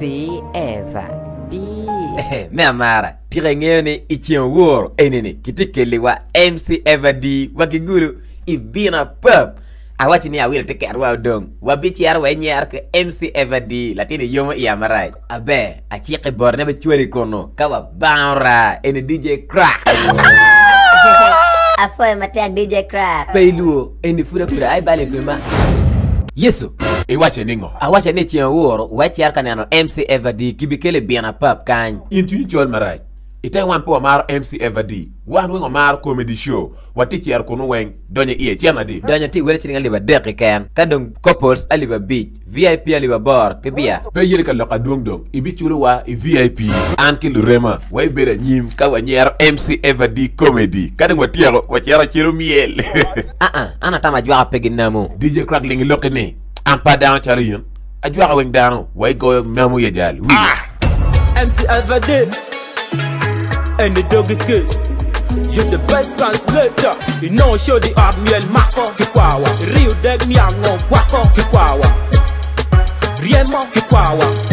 Everdee. Me amara, tirengene ichiongoro enene kitikele wa MC Everdee wakiguru ibina pub. Awachi ni awil teke arwa dong. Wabiti arwa nyar ke MC Everdee latini yomo iamarai. Abe, achike borne be chweli kono kawa banra ene DJ Crack. Afoy matek DJ Crack. Peiluo ene fura ai bale kwema. Yesu. Iwache ningo. Awache ni chiongoro wachi arka nano MC Everdee kibikele bina pub kany. Intu chol marai. Ite wan po mar MC Everdee. Wan wengo mar comedy show. Wati chiar kono weng donye iye chiama di. Donye ti wele chiringa liba deki ken. Kadong couples aliba beach. VIP aliba bar. Kibia. Pe yele ka loka dong dong. Ibi chulu wa VIP. Anki lurema. Wai bera nyim kawa nyer MC Everdee comedy. Kadong watiaro wachiara chiru miel. Ana tama jwa pegi namo. DJ Crack lingi loke ne. Ampa dano chari yun. Ajwa weng dano. Wai go namu ye jali. MC Everdee. And the doggy kiss. You're the best translator. You know, show the Admiral Mako Kikwawa. Real Deg Nyango Wako Kikwawa. Riemo Kikwawa.